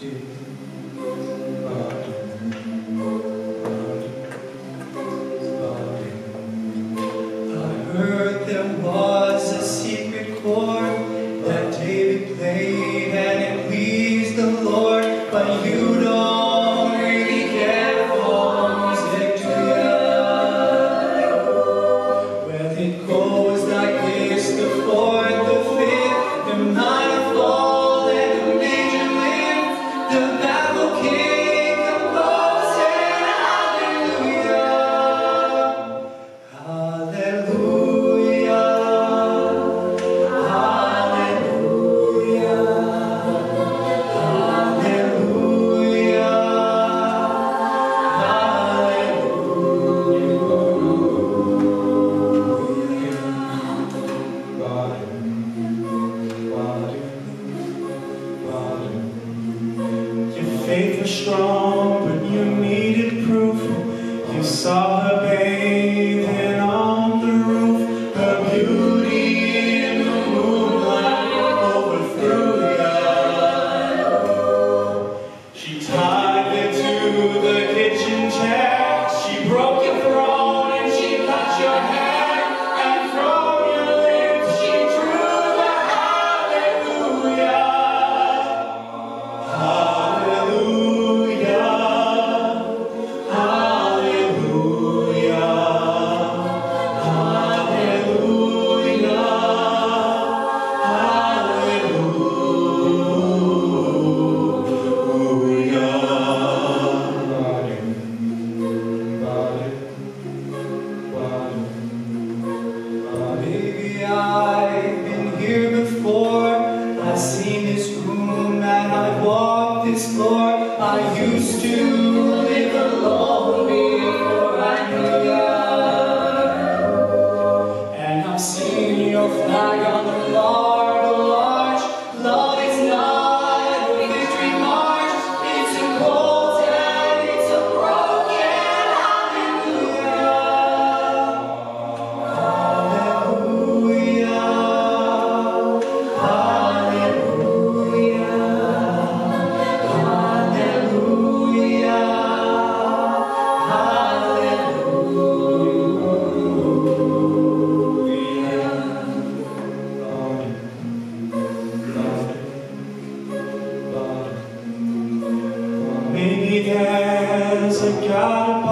heard there was a secret chord that David played and it pleased the Lord, but you don't really care for music, do ya? Well, it goes like this: the fourth, the fifth, the minor fall, and the major lift, the baffled king composing hallelujah. Hallelujah, hallelujah, hallelujah, hallelujah. Your faith was strong, but you needed proof. You saw her bathing on the roof, her beauty in the moonlight overthrew ya. She tied you to the kitchen chair, she broke your throne and she cut your hair, and from your lips she drew the hallelujah. Hallelujah, hallelujah, hallelujah, hallelujah. Maybe I've been here before, I've seen this room and I've walked this floor. I used to live alone before I knew ya, and I've seen your flag on the marble arch. Love is not a victory march, it's a cold and it's a broken hallelujah. Hallelujah, hallelujah, maybe there's a God